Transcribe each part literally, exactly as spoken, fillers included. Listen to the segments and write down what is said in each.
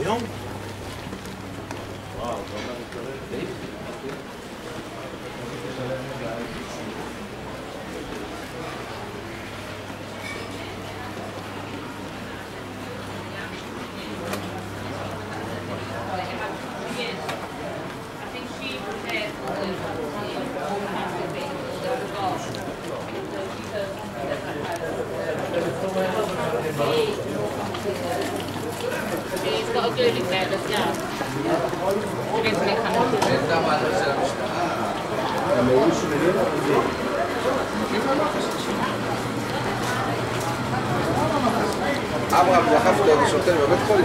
היום? וואו, זה אומר מתקרב. She's got a girly bed as well. She needs to make her אברהם, דחפת את השוטר בבית חולים?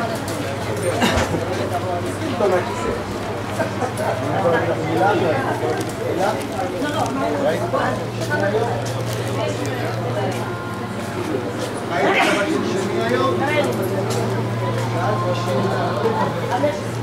ראית את הבית של שמי היום?